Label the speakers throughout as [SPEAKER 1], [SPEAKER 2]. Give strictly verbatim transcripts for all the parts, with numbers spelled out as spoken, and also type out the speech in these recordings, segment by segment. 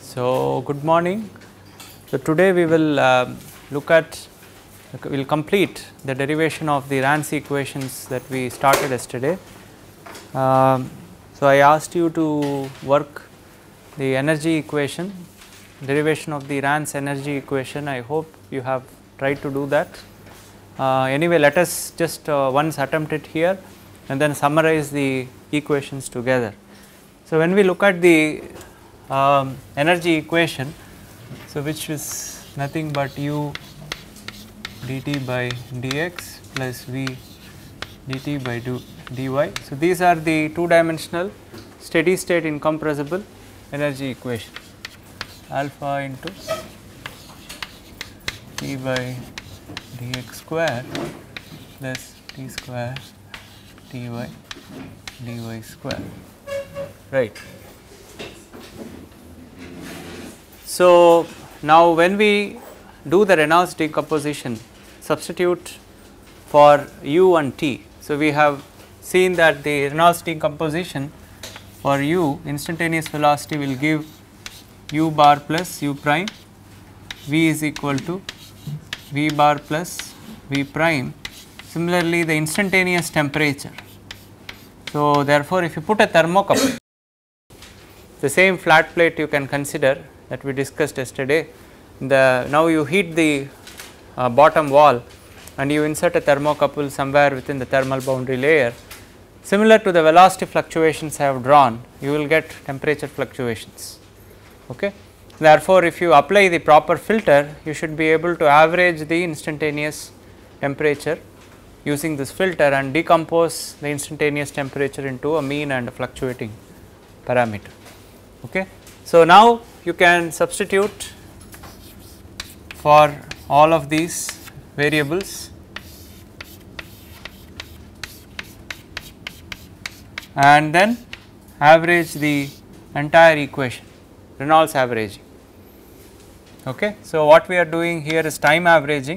[SPEAKER 1] So, good morning. So, today we will uh, look at, we will complete the derivation of the Rance equations that we started yesterday. Um, so, I asked you to work the energy equation, derivation of the Rance energy equation. I hope you have tried to do that. Uh, anyway, let us just uh, once attempt it here and then summarize the equations together. So, when we look at the um, energy equation, so which is nothing but u dt by dx plus v dt by do, dy. So, these are the two dimensional steady state incompressible energy equation, alpha into t by dx square plus t square ty dy square, right. So, now when we do the Reynolds decomposition, substitute for u and t. So, we have seen that the Reynolds decomposition for u, instantaneous velocity will give u bar plus u prime, v is equal to v bar plus v prime. Similarly, the instantaneous temperature. So, therefore, if you put a thermocouple, the same flat plate you can consider that we discussed yesterday. The now you heat the uh, bottom wall and you insert a thermocouple somewhere within the thermal boundary layer. Similar to the velocity fluctuations I have drawn, you will get temperature fluctuations. Okay. Therefore, if you apply the proper filter, you should be able to average the instantaneous temperature using this filter and decompose the instantaneous temperature into a mean and a fluctuating parameter. Okay. So, now you can substitute for all of these variables and then average the entire equation, Reynolds averaging. Okay. So, what we are doing here is time averaging.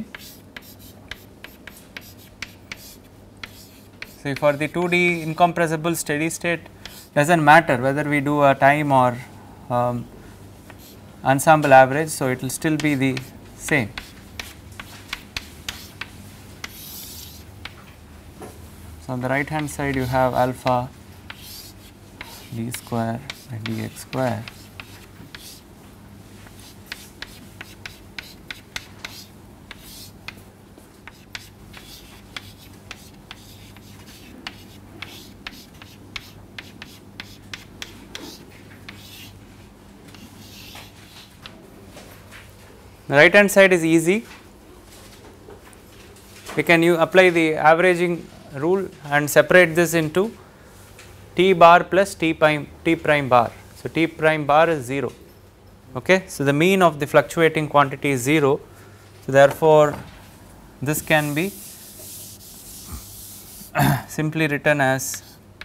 [SPEAKER 1] See, for the two D incompressible steady state, does not matter whether we do a time or um, ensemble average. So, it will still be the same. So, on the right hand side you have alpha d square by dx square the right hand side is easy. We can you apply the averaging rule and separate this into t bar plus t prime t prime bar. So, t prime bar is zero. Okay. So, the mean of the fluctuating quantity is zero. So, therefore, this can be simply written as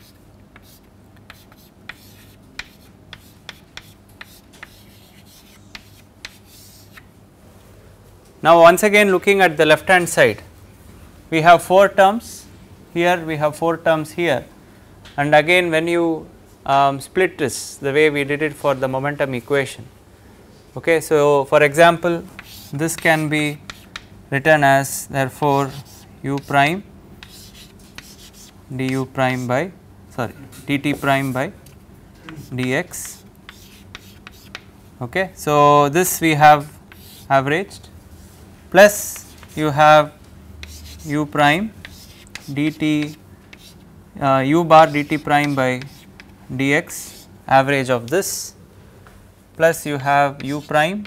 [SPEAKER 1] now once again looking at the left hand side, we have four terms here, we have four terms here, and again when you um, split this the way we did it for the momentum equation. Okay. So, for example, this can be written as therefore u prime du prime by sorry dt prime by dx. Okay. So, this we have averaged plus you have u prime dt uh, u bar dt prime by dx average of this plus you have u prime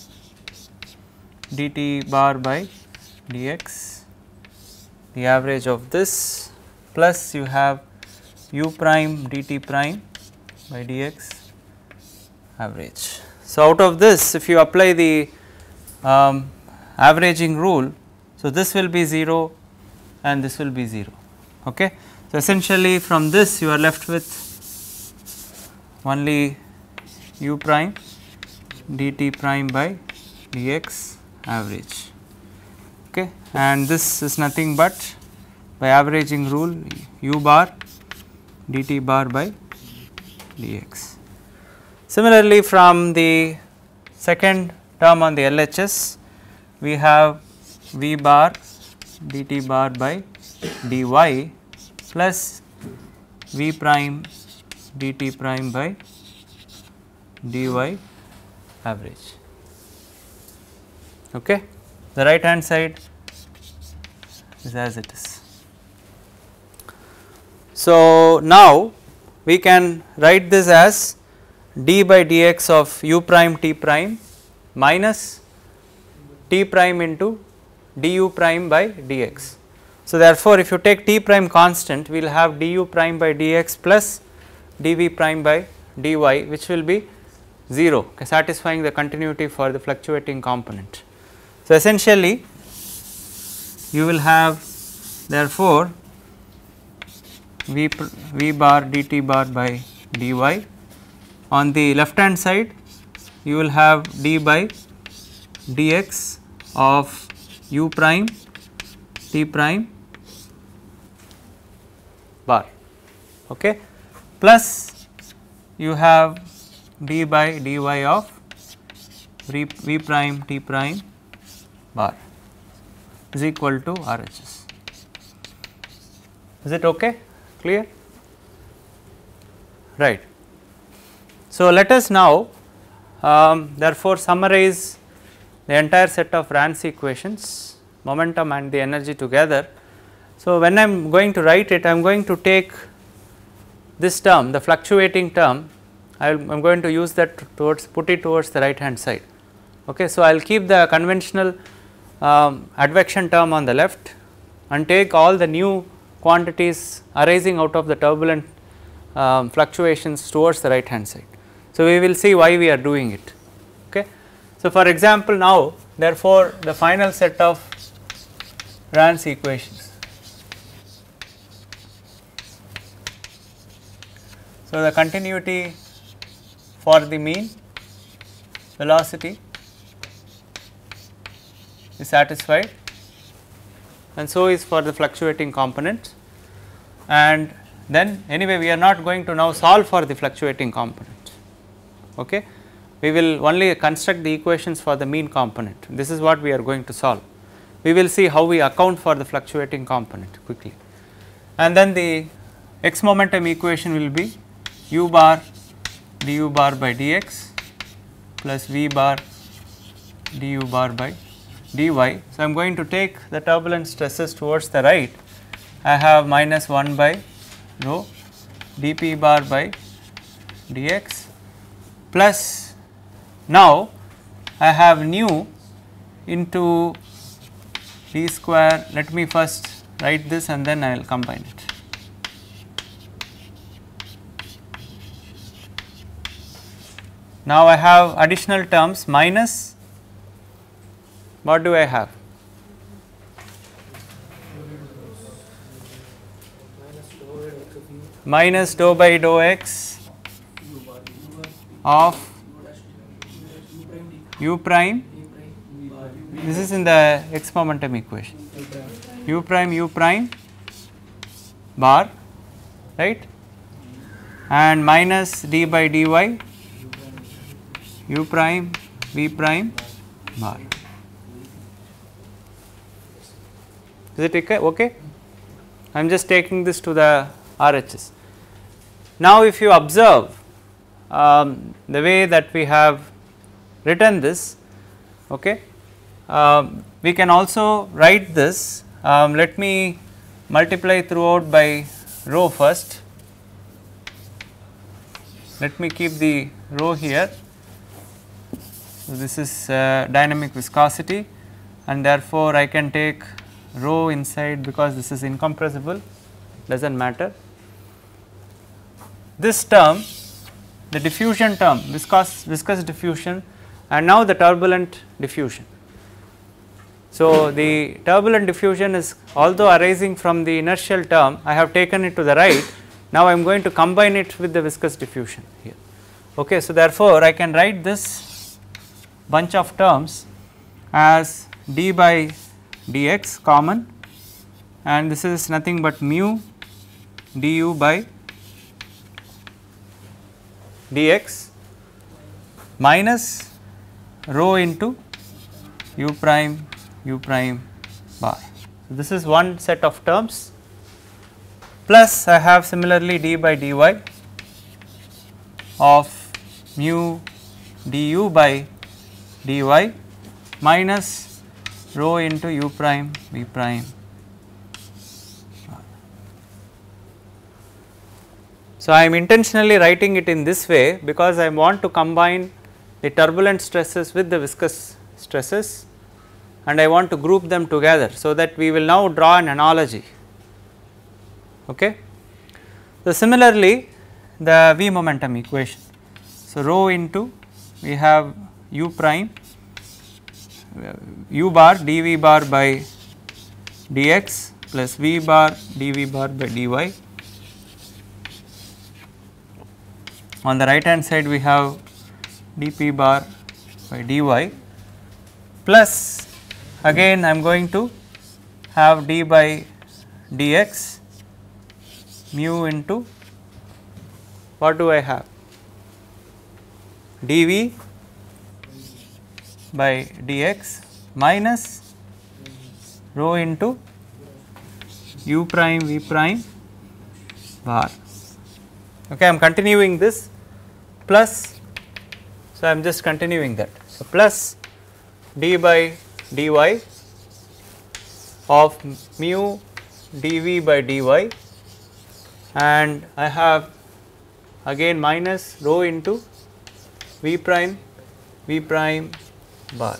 [SPEAKER 1] dt bar by dx the average of this plus you have u prime dt prime by dx average. So, out of this if you apply the um, averaging rule, so this will be zero and this will be zero. Okay. So, essentially from this you are left with only u prime dt prime by dx average. Okay. And this is nothing but by averaging rule u bar dt bar by dx. Similarly, from the second term on the L H S, we have V bar dt bar by dy plus V prime dt prime by dy average. Okay. The right hand side is as it is. So, now we can write this as d by dx of u prime t prime minus t prime into du prime by dx. So, therefore, if you take t prime constant, we will have du prime by dx plus dv prime by dy, which will be zero, satisfying the continuity for the fluctuating component. So, essentially you will have therefore v, v bar dt bar by dy. On the left hand side you will have d by dx of u prime t prime bar, okay, plus you have d by dy of v, v prime t prime bar is equal to R H S. Is it okay? Clear? Right. So, let us now um, therefore summarize the entire set of Rance equations, momentum and the energy together. So, when I am going to write it, I am going to take this term, the fluctuating term, I am going to use that towards, put it towards the right hand side. Okay. So, I will keep the conventional um, advection term on the left and take all the new quantities arising out of the turbulent um, fluctuations towards the right hand side. So, we will see why we are doing it. Okay. So, for example, now therefore, the final set of Rance equations. So, the continuity for the mean velocity is satisfied, and so is for the fluctuating component. And then anyway we are not going to now solve for the fluctuating component. Okay. We will only construct the equations for the mean component. This is what we are going to solve. We will see how we account for the fluctuating component quickly. And then the x momentum equation will be u bar du bar by dx plus v bar du bar by dy. So, I am going to take the turbulent stresses towards the right. I have minus one by rho dp bar by dx plus now I have nu into d square. Let me first write this and then I will combine it. Now, I have additional terms minus, what do I have? Minus dou by dou x of u prime, this is in the x momentum equation, u prime u prime bar, right, and minus d by dy u prime v prime bar. Is it okay? Okay? I am just taking this to the R H S. Now, if you observe um, the way that we have written this, okay, um, we can also write this. Um, let me multiply throughout by rho first. Let me keep the rho here. So, this is uh, dynamic viscosity, and therefore, I can take rho inside because this is incompressible, does not matter. This term, the diffusion term, viscous, viscous diffusion, and now the turbulent diffusion. So, the turbulent diffusion is although arising from the inertial term, I have taken it to the right. Now, I am going to combine it with the viscous diffusion here. Okay. So, therefore, I can write this bunch of terms as d by dx common, and this is nothing but mu du by dx minus rho into u prime u prime bar. So, this is one set of terms, plus I have similarly d by dy of mu du by dy minus rho into u prime v prime. So, I am intentionally writing it in this way because I want to combine the turbulent stresses with the viscous stresses, and I want to group them together, so that we will now draw an analogy. Okay. So, similarly the V momentum equation. So, rho into we have u prime u bar dv bar by dx plus v bar dv bar by dy. On the right hand side we have dp bar by dy, plus again I am going to have d by dx mu into what do I have, dv by dx minus rho into u prime v prime bar. Okay, I am continuing this, plus, so I am just continuing that. So, plus d by dy of mu dv by dy, and I have again minus rho into v prime v prime bar.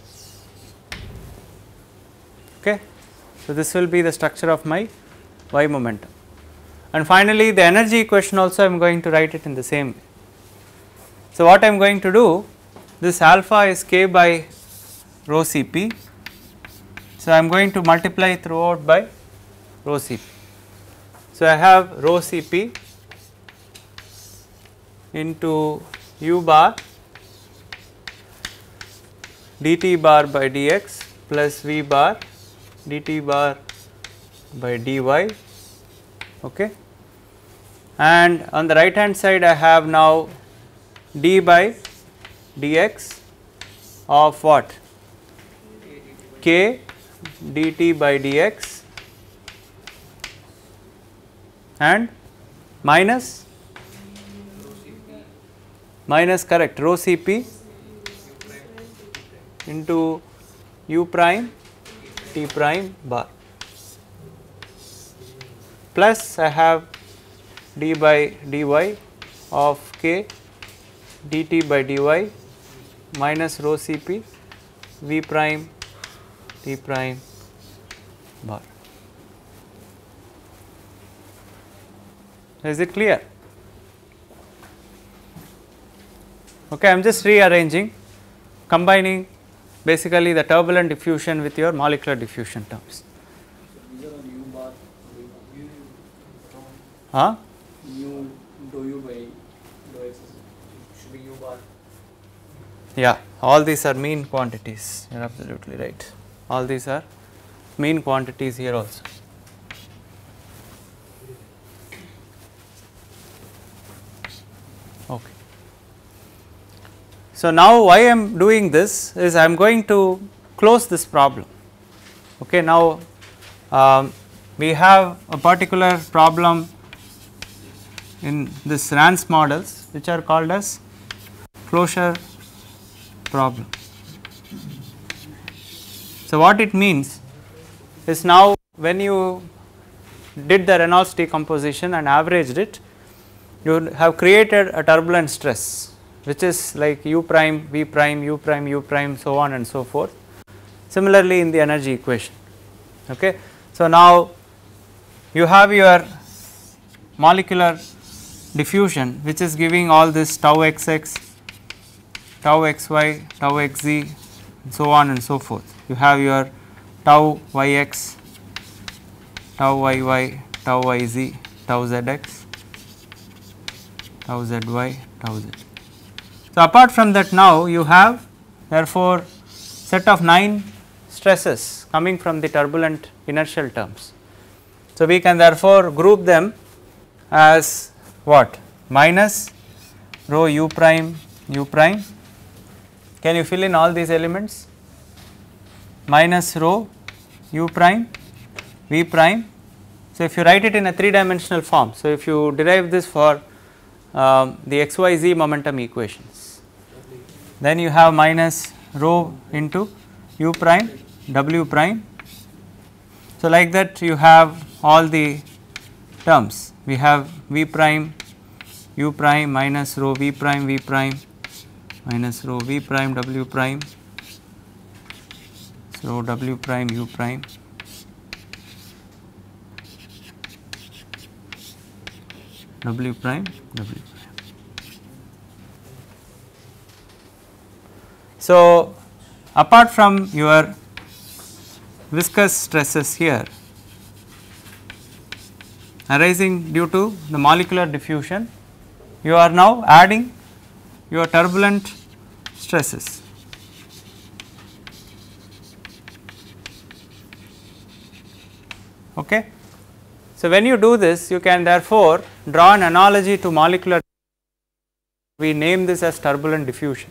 [SPEAKER 1] Okay. So, this will be the structure of my y momentum. And finally, the energy equation also I am going to write it in the same way. So, what I am going to do, this alpha is k by rho Cp. So, I am going to multiply throughout by rho Cp. So, I have rho Cp into u bar dt bar by dx plus v bar dt bar by dy. Okay. And on the right hand side I have now d by dx of what, k dt by dx and minus minus correct rho Cp into u prime t prime bar, plus I have d by dy of k dt by dy minus rho Cp v prime t prime bar. Is it clear? Okay, I am just rearranging, combining basically the turbulent diffusion with your molecular diffusion terms. Huh?
[SPEAKER 2] Mu dou u by dou x should be u bar.
[SPEAKER 1] Yeah, all these are mean quantities, you are absolutely right. All these are mean quantities here also. Okay. So, now why I am doing this is I am going to close this problem. Okay, now um, we have a particular problem in this Rans models which are called as closure problem. So, what it means is, now when you did the Reynolds decomposition and averaged it, you have created a turbulent stress which is like u prime v prime u prime u prime so on and so forth. Similarly, in the energy equation. Okay. So, now you have your molecular diffusion which is giving all this tau xx, tau xy, tau xz, so on and so forth. You have your tau yx, tau yy, tau yz, tau zx, tau zy, tau z. So, apart from that, now you have therefore set of nine stresses coming from the turbulent inertial terms. So, we can therefore group them as what, minus rho u prime u prime can you fill in all these elements? Minus rho u prime v prime. So, if you write it in a three dimensional form, so if you derive this for um, the x y z momentum equations, then you have minus rho into u prime w prime. So, like that you have all the terms, we have v prime u prime minus rho v prime v prime minus rho v prime w prime, so w prime u prime w prime w prime. So, apart from your viscous stresses here arising due to the molecular diffusion, you are now adding your turbulent stresses. Okay. So, when you do this, you can therefore draw an analogy to molecular, we name this as turbulent diffusion.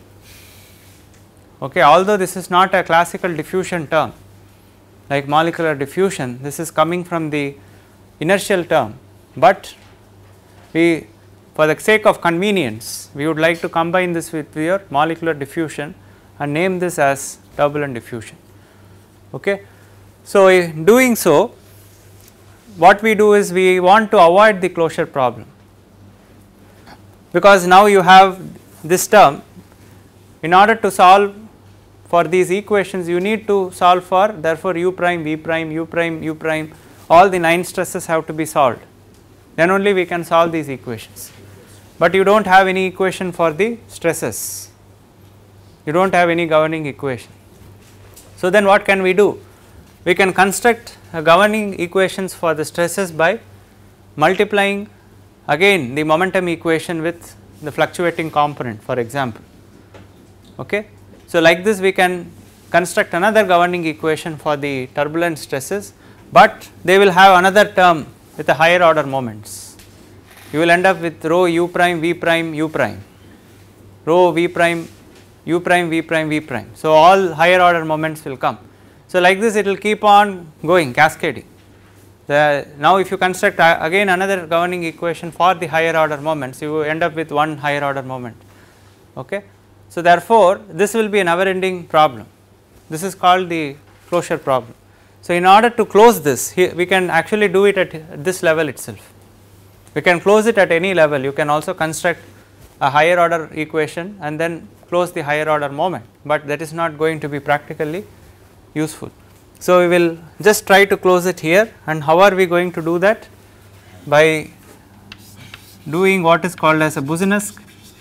[SPEAKER 1] Okay. Although this is not a classical diffusion term like molecular diffusion, this is coming from the inertial term, but we, for the sake of convenience, we would like to combine this with your molecular diffusion and name this as turbulent diffusion. Okay. So, in doing so, what we do is we want to avoid the closure problem, because now you have this term. In order to solve for these equations, you need to solve for, therefore, u prime v prime u prime u prime, all the nine stresses have to be solved, then only we can solve these equations. But you do not have any equation for the stresses, you do not have any governing equation. So, then what can we do? We can construct a governing equations for the stresses by multiplying again the momentum equation with the fluctuating component, for example. Okay. So, like this we can construct another governing equation for the turbulent stresses, but they will have another term with a higher order moments. You will end up with rho u prime v prime u prime, rho v prime u prime v prime v prime. So, all higher order moments will come. So, like this it will keep on going cascading. The, now, if you construct uh, again another governing equation for the higher order moments, you will end up with one higher order moment. Okay. So, therefore, this will be a never ending problem. This is called the closure problem. So, in order to close this, here we can actually do it at this level itself. We can close it at any level. You can also construct a higher order equation and then close the higher order moment, but that is not going to be practically useful. So, we will just try to close it here, and how are we going to do that? By doing what is called as a Boussinesq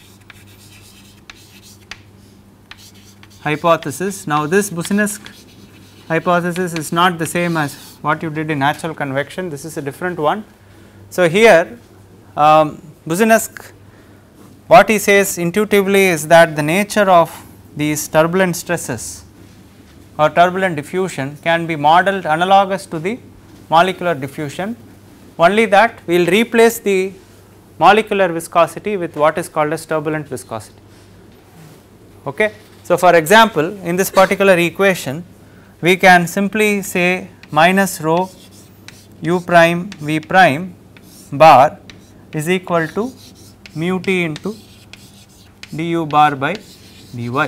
[SPEAKER 1] hypothesis. Now, this Boussinesq hypothesis is not the same as what you did in natural convection, this is a different one. So, here um, Boussinesq, what he says intuitively is that the nature of these turbulent stresses or turbulent diffusion can be modeled analogous to the molecular diffusion, only that we will replace the molecular viscosity with what is called as turbulent viscosity. Okay. So, for example, in this particular equation we can simply say minus rho u prime v prime bar is equal to mu t into du bar by dy,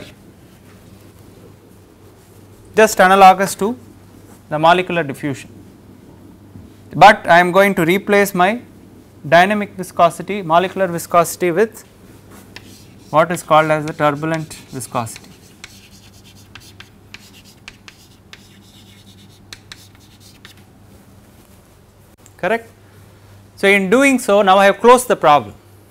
[SPEAKER 1] just analogous to the molecular diffusion, but I am going to replace my dynamic viscosity, molecular viscosity with what is called as the turbulent viscosity. Correct. So, in doing so, now I have closed the problem.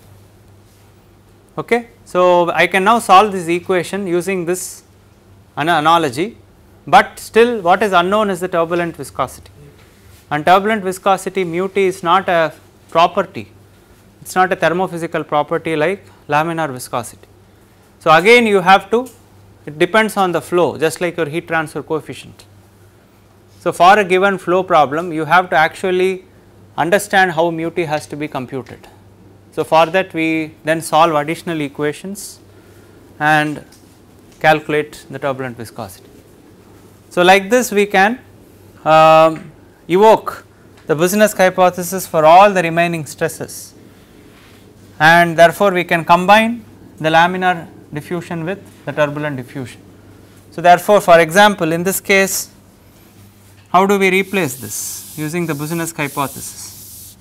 [SPEAKER 1] Okay. So, I can now solve this equation using this an analogy, but still what is unknown is the turbulent viscosity, and turbulent viscosity mu t is not a property, it is not a thermophysical property like laminar viscosity. So, again you have to, it depends on the flow just like your heat transfer coefficient. So, for a given flow problem you have to actually understand how mu t has to be computed. So, for that we then solve additional equations, and calculate the turbulent viscosity. So, like this we can um, evoke the Boussinesq hypothesis for all the remaining stresses, and therefore, we can combine the laminar diffusion with the turbulent diffusion. So, therefore, for example, in this case, how do we replace this using the Boussinesq hypothesis?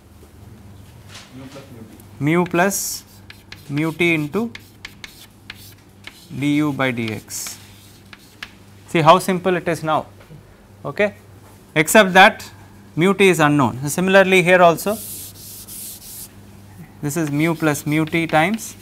[SPEAKER 1] Mu plus mu t into du by dx. See how simple it is now, okay? Except that mu t is unknown. So, similarly, here also this is mu plus mu t times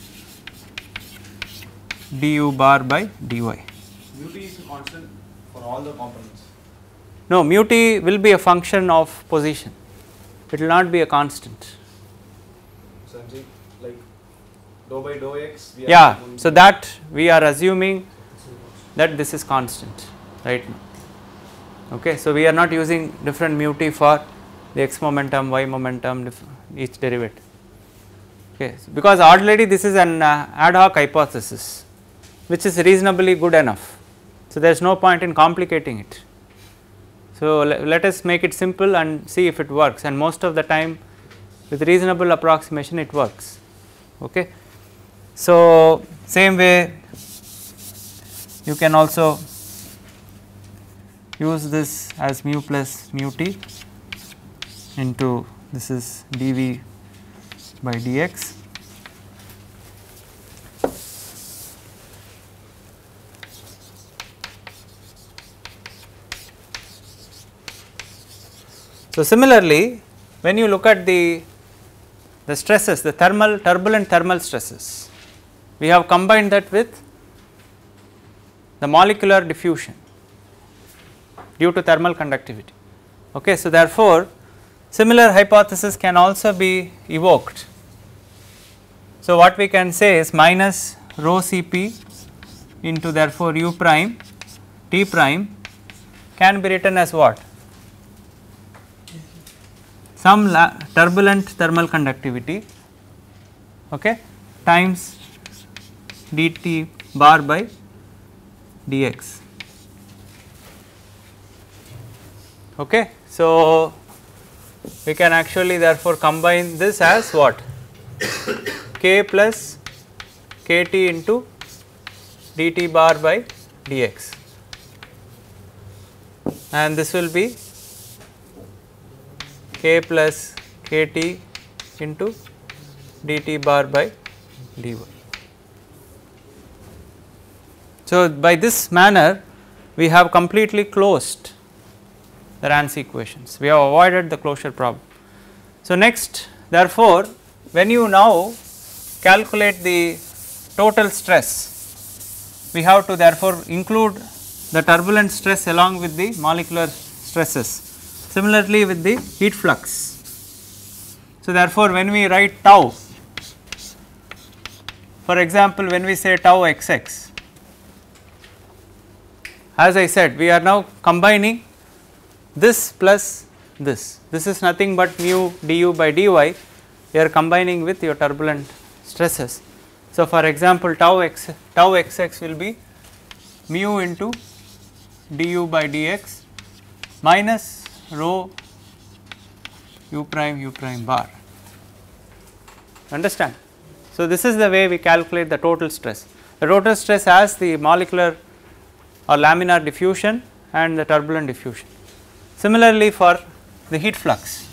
[SPEAKER 1] du bar by dy.
[SPEAKER 3] Mu t is constant for all the components.
[SPEAKER 1] No, mu t will be a function of position, it will not be a constant.
[SPEAKER 3] So, I am saying like dou by dou x. We are
[SPEAKER 1] Yeah, so that we are assuming that this is constant right now. Okay, so we are not using different mu t for the x momentum, y momentum, each derivative. Okay, so because already this is an uh, ad hoc hypothesis, which is reasonably good enough. So, there is no point in complicating it. So, le let us make it simple and see if it works, and most of the time with reasonable approximation it works. Okay. So, same way you can also use this as mu plus mu t into this is dv by dx. So, similarly, when you look at the the stresses, the thermal turbulent thermal stresses, we have combined that with the molecular diffusion due to thermal conductivity. Okay, so, therefore, similar hypothesis can also be evoked. So, what we can say is minus rho Cp into therefore u prime T prime can be written as what? Some turbulent thermal conductivity, okay, times dt bar by dx. Okay. So, we can actually therefore combine this as what? K plus kt into dt bar by dx, and this will be k plus kt into dt bar by dy. So, by this manner we have completely closed the Ransey equations, we have avoided the closure problem. So, next therefore, when you now calculate the total stress, we have to therefore include the turbulent stress along with the molecular stresses. Similarly, with the heat flux. So, therefore, when we write tau, for example, when we say tau xx, as I said, we are now combining this plus this. This is nothing but mu du by dy, we are combining with your turbulent stresses. So, for example, tau x tau xx will be mu into du by dx minus rho u prime u prime bar. Understand? So, this is the way we calculate the total stress. The total stress has the molecular or laminar diffusion and the turbulent diffusion. Similarly, for the heat flux.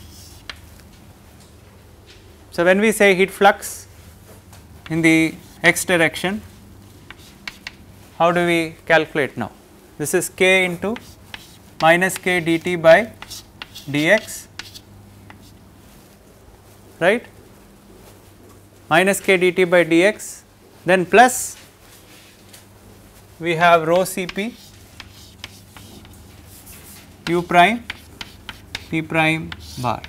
[SPEAKER 1] So, when we say heat flux in the x direction, how do we calculate now? This is k into minus k dt by dx, right, minus k dt by dx, then plus we have rho Cp u prime p prime bar.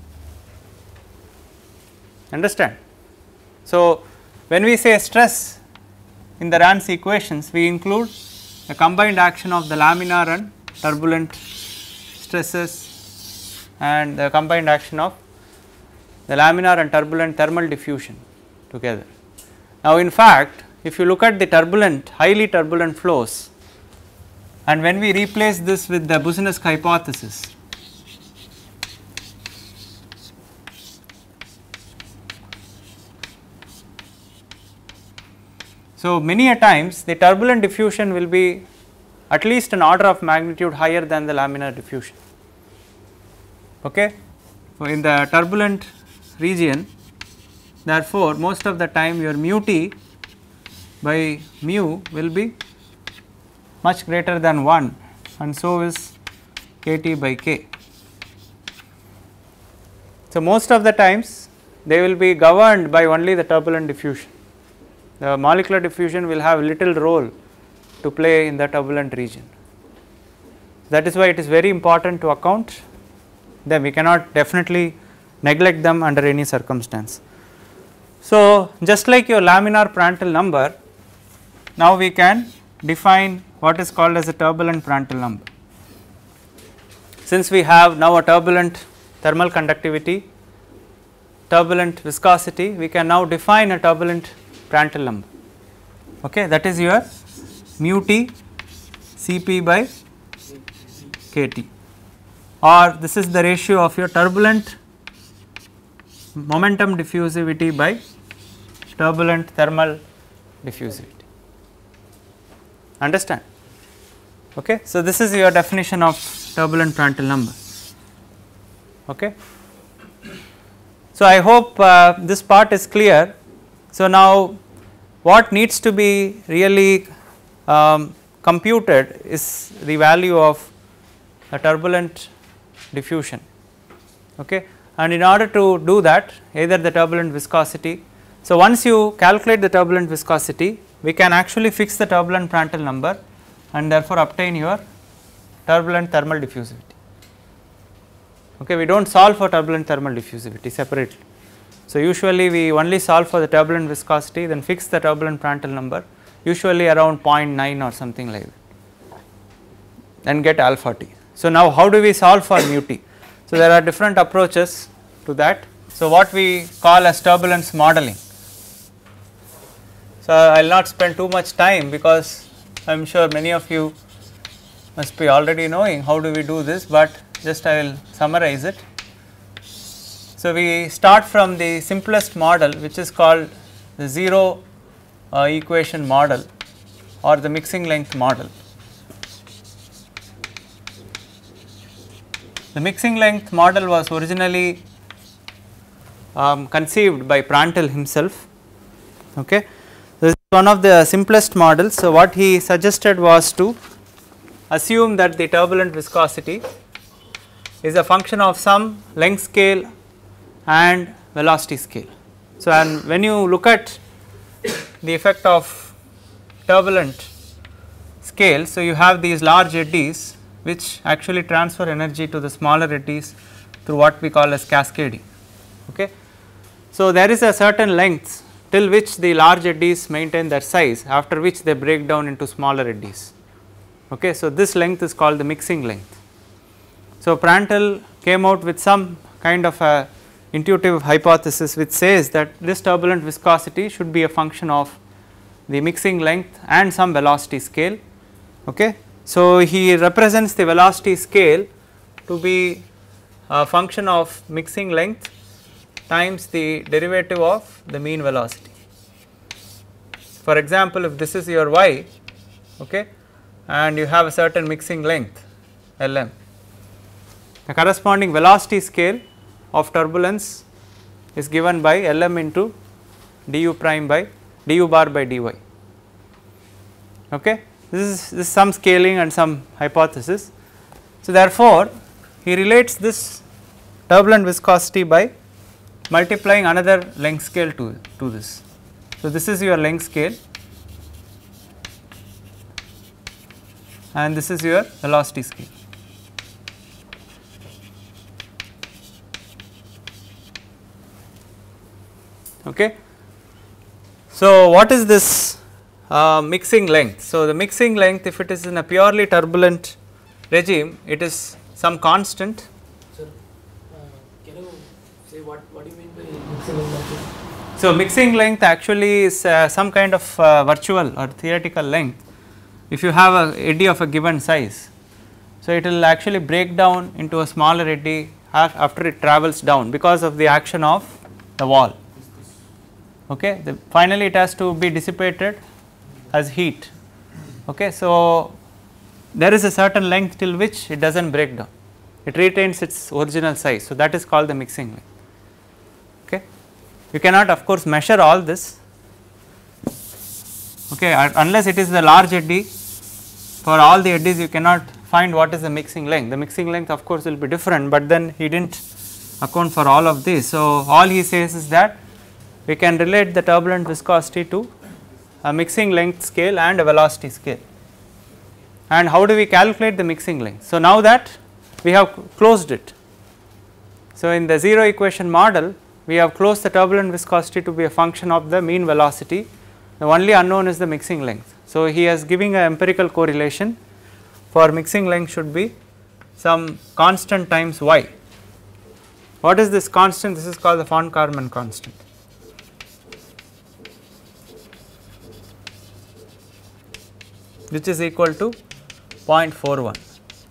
[SPEAKER 1] Understand? So, when we say stress in the Ransey equations, we include the combined action of the laminar and turbulent stresses and the combined action of the laminar and turbulent thermal diffusion together. Now, in fact, if you look at the turbulent, highly turbulent flows, and when we replace this with the Boussinesq hypothesis, so many a times the turbulent diffusion will be at least an order of magnitude higher than the laminar diffusion. Okay. So, in the turbulent region, therefore, most of the time your mu t by mu will be much greater than one, and so is k t by k. So, most of the times they will be governed by only the turbulent diffusion. The molecular diffusion will have little role to play in the turbulent region. That is why it is very important to account them. We cannot definitely neglect them under any circumstance. So, just like your laminar Prandtl number, now we can define what is called as a turbulent Prandtl number. Since we have now a turbulent thermal conductivity, turbulent viscosity, we can now define a turbulent Prandtl number. Okay, that is your mu t Cp by kT, or this is the ratio of your turbulent momentum diffusivity by turbulent thermal diffusivity. Understand? Okay. So, this is your definition of turbulent Prandtl number. Okay. So, I hope uh, this part is clear. So, now what needs to be really um, computed is the value of a turbulent diffusion. Okay. And in order to do that, either the turbulent viscosity. So, once you calculate the turbulent viscosity, we can actually fix the turbulent Prandtl number and therefore obtain your turbulent thermal diffusivity. Okay, we do not solve for turbulent thermal diffusivity separately. So, usually we only solve for the turbulent viscosity, then fix the turbulent Prandtl number, usually around zero point nine or something like that, and get alpha t. So, now how do we solve for mu t? So, there are different approaches to that. So, what we call as turbulence modeling. So, I will not spend too much time because I am sure many of you must be already knowing how do we do this, but just I will summarize it. So, we start from the simplest model, which is called the zero uh, equation model or the mixing length model. The mixing length model was originally um, conceived by Prandtl himself. Okay. This is one of the simplest models. So, what he suggested was to assume that the turbulent viscosity is a function of some length scale and velocity scale. So, and when you look at the effect of turbulent scale, so you have these large eddies which actually transfer energy to the smaller eddies through what we call as cascading. Okay. So, there is a certain length till which the large eddies maintain their size, after which they break down into smaller eddies. Okay. So, this length is called the mixing length. So, Prandtl came out with some kind of a intuitive hypothesis which says that this turbulent viscosity should be a function of the mixing length and some velocity scale. Okay. So, he represents the velocity scale to be a function of mixing length times the derivative of the mean velocity. For example, if this is your y, okay, and you have a certain mixing length L m, the corresponding velocity scale of turbulence is given by L m into du prime by du bar by dy. Okay. This is, this is some scaling and some hypothesis. So, therefore, he relates this turbulent viscosity by multiplying another length scale to, to this. So, this is your length scale and this is your velocity scale. Okay. So, what is this uh, mixing length? So, the mixing length, if it is in a purely turbulent regime, it is some constant.
[SPEAKER 2] Sir, uh, can you say what, what do you mean by mixing length?
[SPEAKER 1] So, mixing length actually is uh, some kind of uh, virtual or theoretical length. If you have a eddy of a given size, so it will actually break down into a smaller eddy after it travels down because of the action of the wall. Okay. The, finally, it has to be dissipated as heat. Okay. So, there is a certain length till which it does not break down, it retains its original size. So, that is called the mixing length. Okay. You cannot of course measure all this, okay, unless it is the large eddy. For all the eddies you cannot find what is the mixing length. The mixing length of course will be different, but then he did not account for all of this. So, all he says is that we can relate the turbulent viscosity to a mixing length scale and a velocity scale. And how do we calculate the mixing length? So, now that we have closed it. So, in the zero equation model we have closed the turbulent viscosity to be a function of the mean velocity, the only unknown is the mixing length. So, he is giving an empirical correlation for mixing length should be some constant times y. What is this constant? This is called the von Karman constant. Which is equal to zero point four one.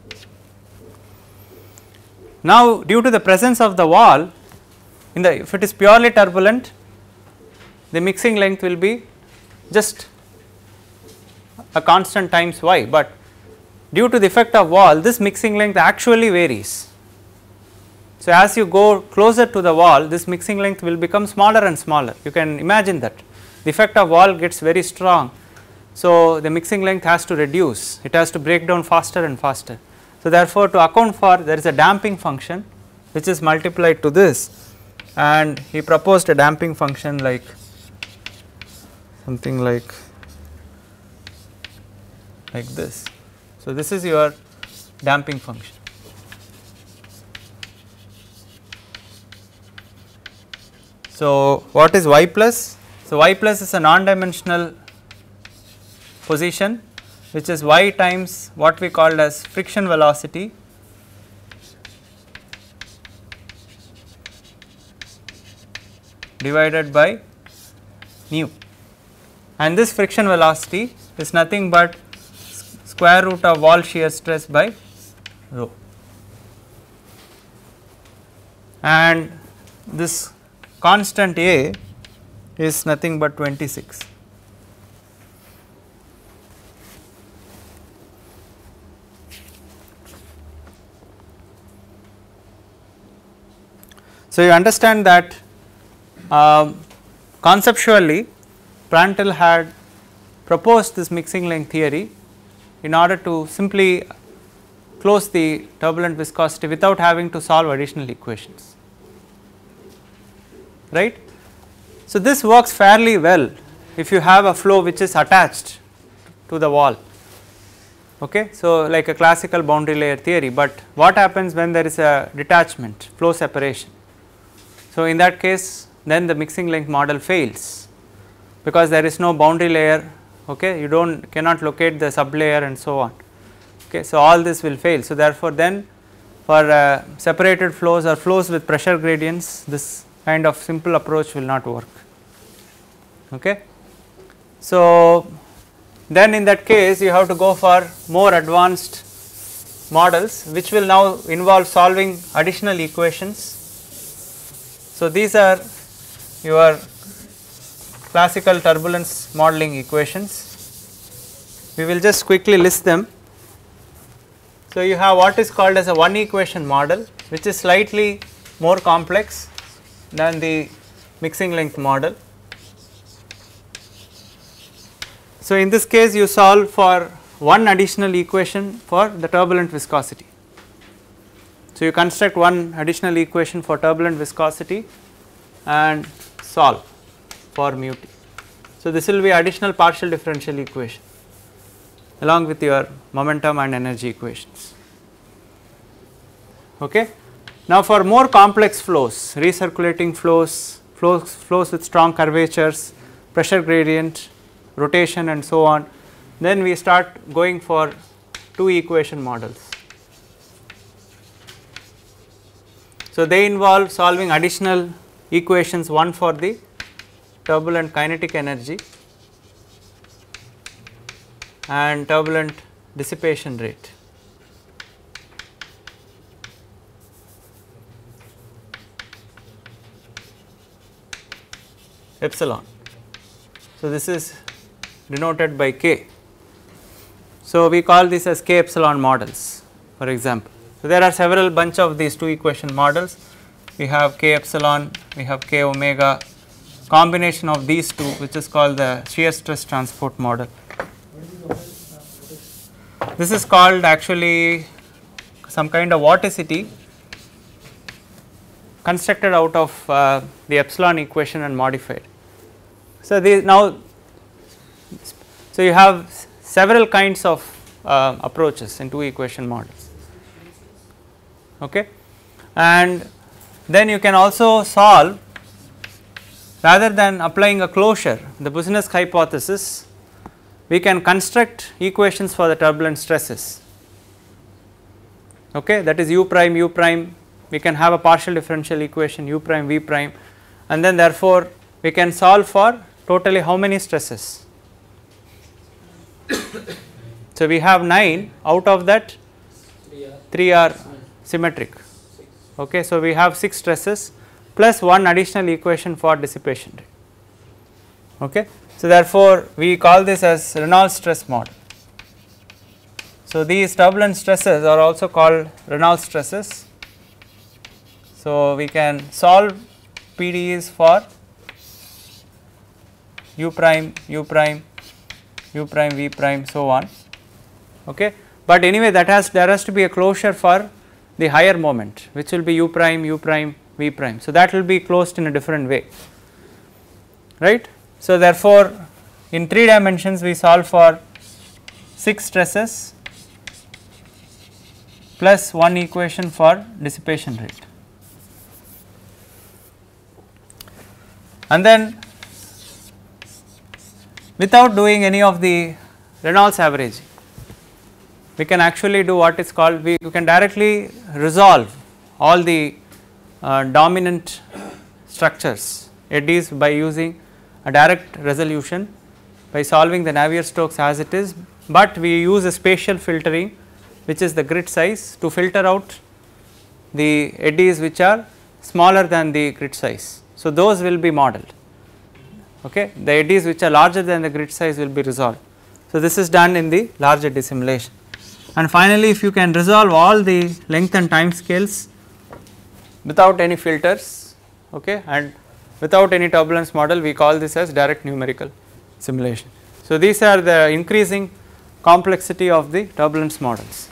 [SPEAKER 1] Now, due to the presence of the wall, in the if it is purely turbulent, the mixing length will be just a constant times y, but due to the effect of wall, this mixing length actually varies. So, as you go closer to the wall, this mixing length will become smaller and smaller. You can imagine that the effect of wall gets very strong. So, the mixing length has to reduce, it has to break down faster and faster. So, therefore, to account for there is a damping function which is multiplied to this, and he proposed a damping function like something like like this. So, this is your damping function. So, what is y plus? So, y plus is a non-dimensional position which is y times what we called as friction velocity divided by nu, and this friction velocity is nothing but square root of wall shear stress by rho, and this constant A is nothing but twenty-six. So, you understand that uh, conceptually Prandtl had proposed this mixing length theory in order to simply close the turbulent viscosity without having to solve additional equations, right. So, this works fairly well if you have a flow which is attached to the wall, okay. So, like a classical boundary layer theory, but what happens when there is a detachment, flow separation? So, in that case then the mixing length model fails because there is no boundary layer, okay. You do not cannot locate the sublayer and so on, okay. So, all this will fail. So, therefore, then for uh, separated flows or flows with pressure gradients, this kind of simple approach will not work, okay. So, then in that case you have to go for more advanced models which will now involve solving additional equations. So, these are your classical turbulence modeling equations. We will just quickly list them. So, you have what is called as a one equation model which is slightly more complex than the mixing length model. So, in this case you solve for one additional equation for the turbulent viscosity. So, you construct one additional equation for turbulent viscosity and solve for mu t. So, this will be additional partial differential equation along with your momentum and energy equations, okay. Now, for more complex flows, recirculating flows, flows, flows with strong curvatures, pressure gradient, rotation and so on, then we start going for two equation models. So, they involve solving additional equations, one for the turbulent kinetic energy and turbulent dissipation rate. Epsilon. So, this is denoted by K. So, we call this as K epsilon models, for example. So, there are several bunch of these two equation models. We have K epsilon, we have K omega, combination of these two, which is called the shear stress transport model. This is called actually some kind of vorticity constructed out of uh, the epsilon equation and modified. So, these now, so you have several kinds of uh, approaches in two equation models, okay. And then you can also solve, rather than applying a closure, the Boussinesq hypothesis, we can construct equations for the turbulent stresses, okay. That is u prime, u prime, we can have a partial differential equation u prime, v prime, and then therefore we can solve for totally how many stresses. So, we have nine, out of that three are symmetric, okay. So, we have six stresses plus one additional equation for dissipation rate, okay. So, therefore, we call this as Reynolds stress model. So, these turbulent stresses are also called Reynolds stresses. So, we can solve P D Es for u prime, u prime, u prime, v prime, so on, okay. But anyway, that has there has to be a closure for the higher moment, which will be u prime, u prime, v prime. So, that will be closed in a different way, right. So, therefore, in three dimensions we solve for six stresses plus one equation for dissipation rate. And then without doing any of the Reynolds averaging, we can actually do what is called, we you can directly resolve all the uh, dominant structures eddies by using a direct resolution by solving the Navier-Stokes as it is, but we use a spatial filtering, which is the grid size, to filter out the eddies which are smaller than the grid size. So, those will be modeled, okay. The eddies which are larger than the grid size will be resolved. So, this is done in the large eddy simulation. And finally, if you can resolve all the length and time scales without any filters, okay, and without any turbulence model, we call this as direct numerical simulation. So, these are the increasing complexity of the turbulence models,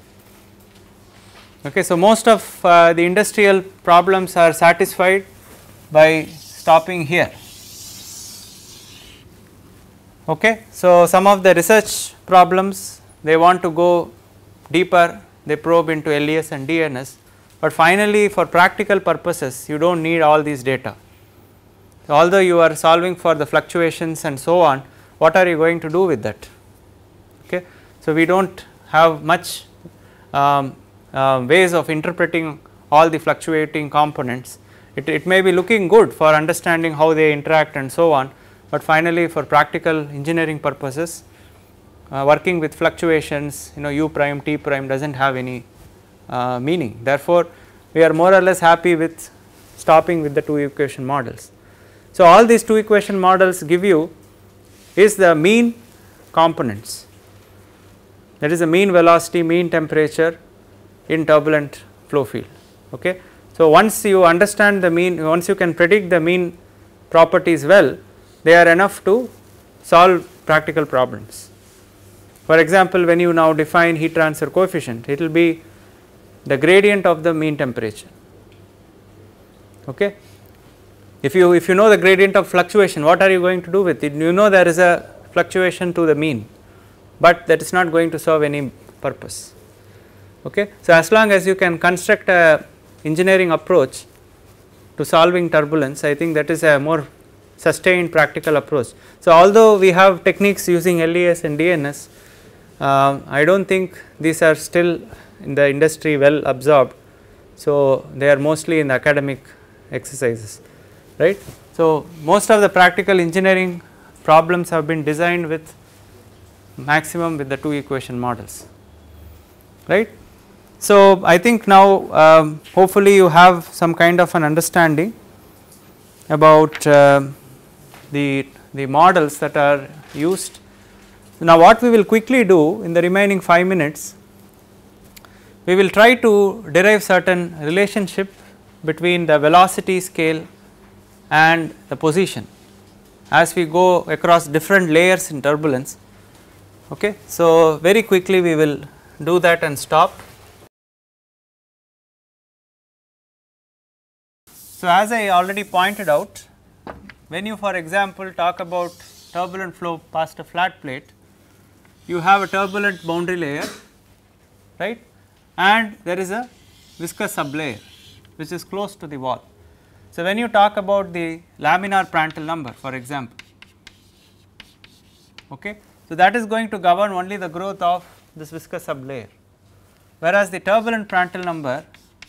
[SPEAKER 1] okay. So, most of uh, the industrial problems are satisfied by stopping here, okay. So, some of the research problems, they want to go deeper, they probe into L E S and D N S, but finally for practical purposes you do not need all these data. Although you are solving for the fluctuations and so on, what are you going to do with that, okay. So, we do not have much um, uh, ways of interpreting all the fluctuating components. It, it may be looking good for understanding how they interact and so on, but finally for practical engineering purposes, uh, working with fluctuations, you know, u prime, t prime does not have any uh, meaning. Therefore, we are more or less happy with stopping with the two equation models. So, all these two equation models give you is the mean components, that is the mean velocity, mean temperature in turbulent flow field, okay. So, once you understand the mean, once you can predict the mean properties well, they are enough to solve practical problems. For example, when you now define heat transfer coefficient, it will be the gradient of the mean temperature, okay. If you if you know the gradient of fluctuation, what are you going to do with it? You know there is a fluctuation to the mean, but that is not going to serve any purpose, okay. So, as long as you can construct a engineering approach to solving turbulence, I think that is a more sustained practical approach. So, although we have techniques using L E S and D N S, uh, I do not think these are still in the industry well absorbed. So, they are mostly in the academic exercises, right. So, most of the practical engineering problems have been designed with maximum with the two equation models, right. So, I think now um, hopefully you have some kind of an understanding about uh, the, the models that are used. Now, what we will quickly do in the remaining five minutes, we will try to derive certain relationship between the velocity scale and the position as we go across different layers in turbulence. Okay. So, very quickly we will do that and stop. So, as I already pointed out, when you for example talk about turbulent flow past a flat plate, you have a turbulent boundary layer, right, and there is a viscous sublayer which is close to the wall. So, when you talk about the laminar Prandtl number for example, okay, so that is going to govern only the growth of this viscous sublayer, whereas the turbulent Prandtl number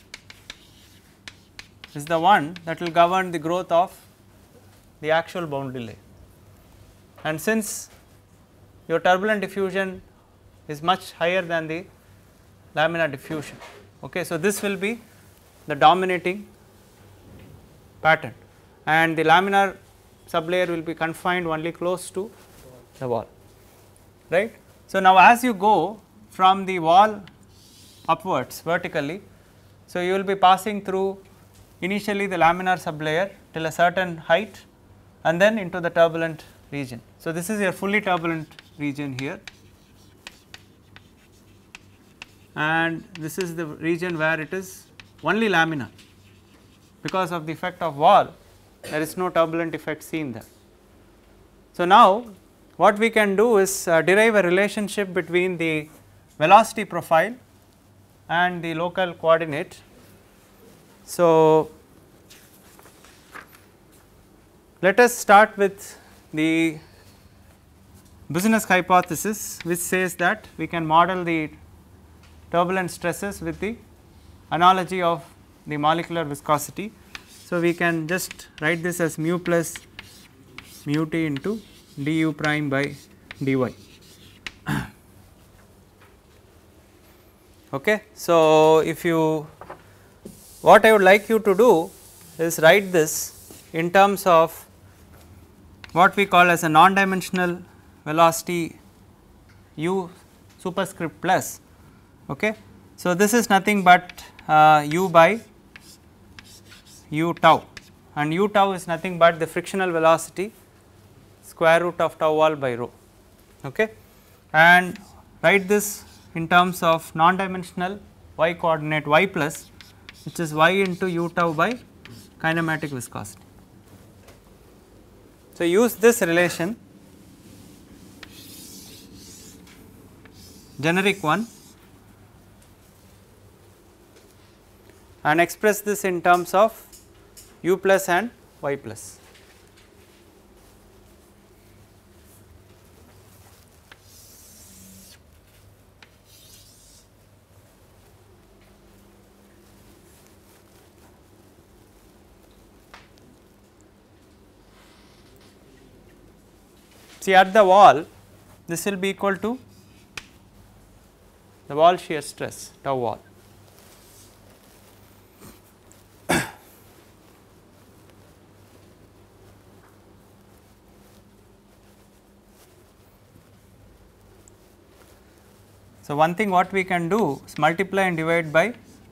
[SPEAKER 1] is the one that will govern the growth of the actual boundary layer. And since your turbulent diffusion is much higher than the laminar diffusion, okay, so this will be the dominating pattern and the laminar sublayer will be confined only close to the wall, right. So, now as you go from the wall upwards vertically, so you will be passing through initially the laminar sublayer till a certain height and then into the turbulent region. So, this is your fully turbulent region here, and this is the region where it is only laminar because of the effect of wall, there is no turbulent effect seen there. So, now what we can do is uh, derive a relationship between the velocity profile and the local coordinate. So, let us start with the business hypothesis which says that we can model the turbulent stresses with the analogy of the molecular viscosity. So, we can just write this as mu plus mu t into du prime by dy. Okay. So, if you what I would like you to do is write this in terms of what we call as a non-dimensional velocity u superscript plus. Okay. So, this is nothing but uh, u by u tau, and u tau is nothing but the frictional velocity square root of tau wall by rho. Okay. And write this in terms of non-dimensional y coordinate y plus, which is y into u tau by kinematic viscosity. So, use this relation, generic one, and express this in terms of u plus and y plus. See, at the wall this will be equal to the wall shear stress tau wall. So, one thing what we can do is multiply and divide by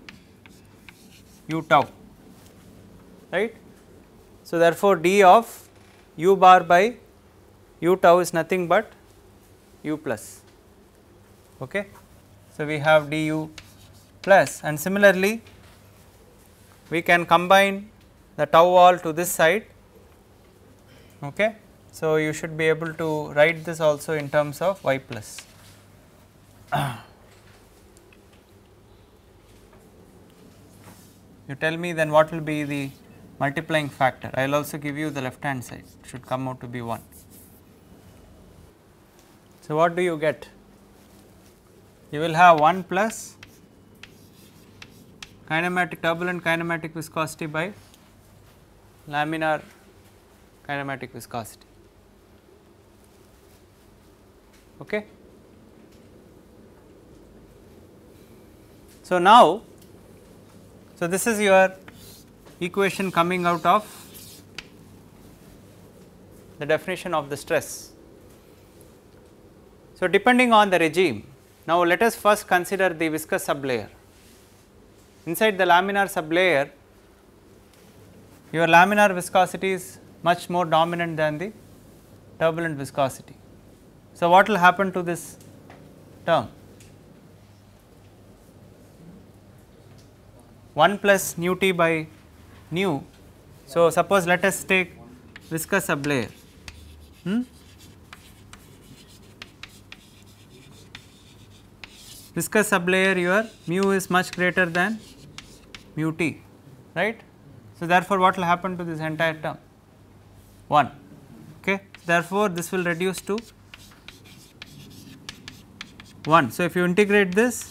[SPEAKER 1] u tau, right. So, therefore, d of u bar by u tau is nothing but u plus. Okay. So, we have du plus, and similarly we can combine the tau wall to this side. Okay. So, you should be able to write this also in terms of y plus. You tell me then what will be the multiplying factor. I will also give you the left hand side, it should come out to be one. So, what do you get? You will have one plus kinematic turbulent kinematic viscosity by laminar kinematic viscosity. Okay. So, now, so this is your equation coming out of the definition of the stress. So, depending on the regime, now let us first consider the viscous sublayer. Inside the laminar sublayer, your laminar viscosity is much more dominant than the turbulent viscosity. So, what will happen to this term? one plus nu t by nu. So, suppose let us take viscous sublayer. Hmm? Viscous sublayer, your mu is much greater than mu t, right. So, therefore, what will happen to this entire term? one. Okay. Therefore, this will reduce to one. So, if you integrate this,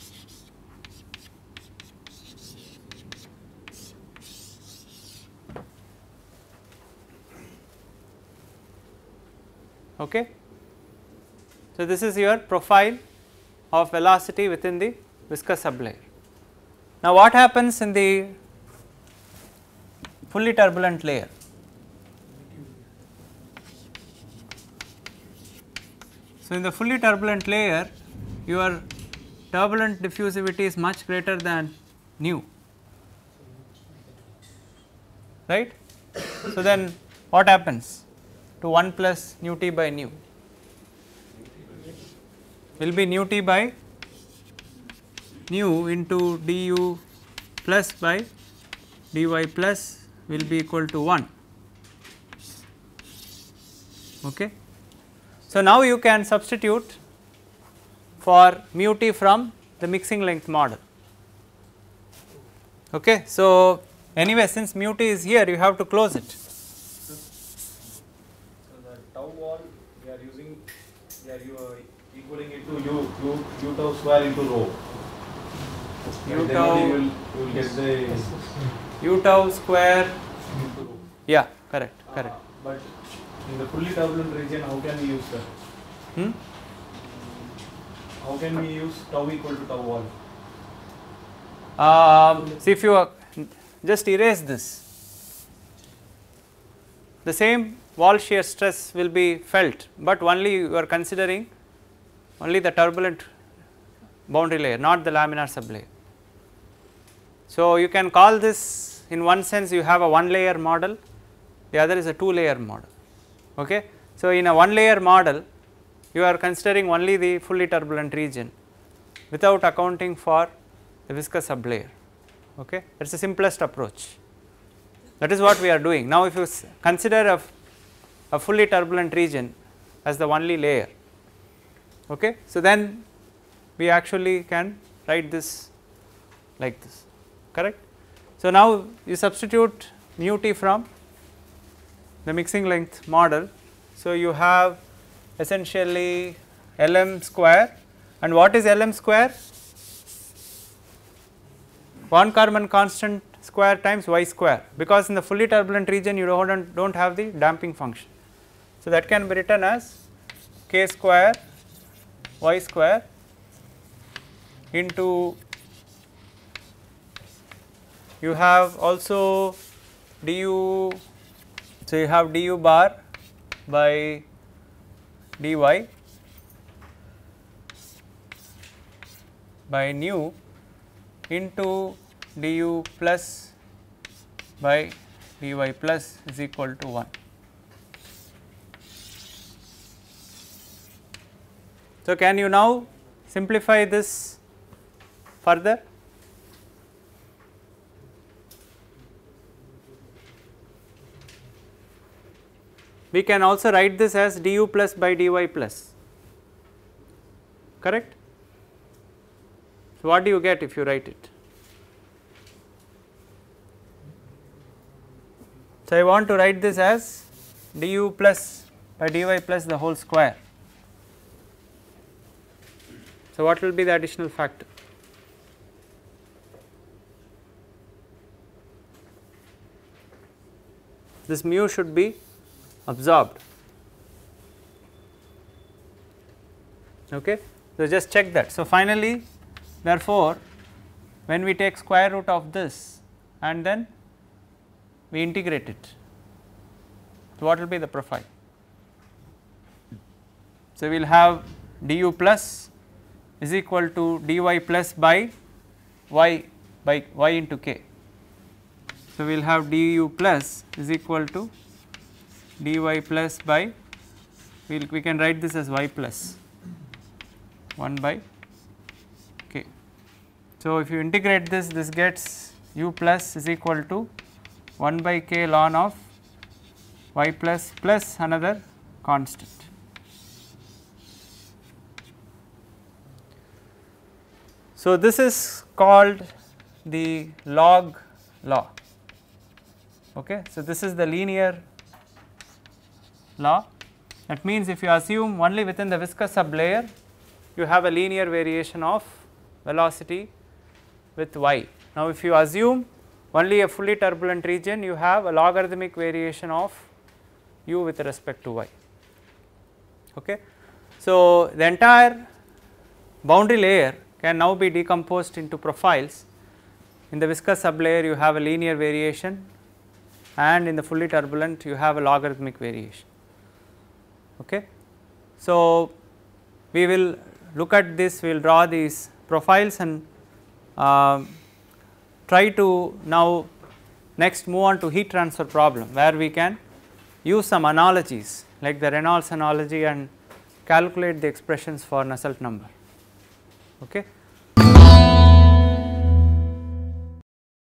[SPEAKER 1] okay. So, this is your profile of velocity within the viscous sublayer. Now, what happens in the fully turbulent layer? So, in the fully turbulent layer, your turbulent diffusivity is much greater than nu, right. So, then what happens to one plus nu t by nu? Will be nu t by nu into du plus by dy plus will be equal to one. Okay. So, now you can substitute for mu t from the mixing length model. Okay. So, anyway, since mu t is here, you have to close it.
[SPEAKER 3] So the tau wall we are using, we are you are equaling it to u, u, u tau square into rho.
[SPEAKER 1] U
[SPEAKER 3] And then
[SPEAKER 1] tau,
[SPEAKER 3] only you will, you will get the
[SPEAKER 1] u tau square,
[SPEAKER 3] into rho.
[SPEAKER 1] yeah, correct, correct.
[SPEAKER 3] Uh, but in the fully turbulent region, how can we use that?
[SPEAKER 1] Hmm?
[SPEAKER 3] How can we use tau equal to tau wall?
[SPEAKER 1] Um, see, if you uh, just erase this, the same wall shear stress will be felt, but only you are considering only the turbulent boundary layer, not the laminar sublayer. So, you can call this, in one sense you have a one layer model, the other is a two layer model. Okay. So, in a one layer model, you are considering only the fully turbulent region without accounting for the viscous sublayer. Okay. That is the simplest approach. That is what we are doing. Now, if you consider a, a fully turbulent region as the only layer, okay. So, then we actually can write this like this, correct. So, now you substitute mu t from the mixing length model. So, you have essentially L m square, and what is L m square? Von Karman constant square times y square, because in the fully turbulent region you do not, do not have the damping function. So, that can be written as k square y square into, you have also du, so you have du bar by dy by nu into du plus by dy plus is equal to one. So, can you now simplify this further? We can also write this as du plus by dy plus, correct. So, what do you get if you write it? So, I want to write this as du plus by dy plus the whole square. So, what will be the additional factor? This mu should be absorbed. Okay. So, just check that. So, finally, therefore, when we take square root of this and then we integrate it, so what will be the profile? So, we will have du plus is equal to dy plus by y by y into k. So, we will have du plus is equal to dy plus by, we we'll, we can write this as y plus one by k. So, if you integrate this, this gets u plus is equal to one by k ln of y plus plus another constant. So, this is called the log law. Okay. So, this is the linear law. That means, if you assume only within the viscous sublayer, you have a linear variation of velocity with y. Now, if you assume only a fully turbulent region, you have a logarithmic variation of u with respect to y. Okay. So, the entire boundary layer can now be decomposed into profiles. In the viscous sublayer, you have a linear variation, and in the fully turbulent, you have a logarithmic variation. Okay. So, we will look at this, we will draw these profiles and uh, try to now next move on to heat transfer problem, where we can use some analogies like the Reynolds analogy and calculate the expressions for Nusselt number. Okay.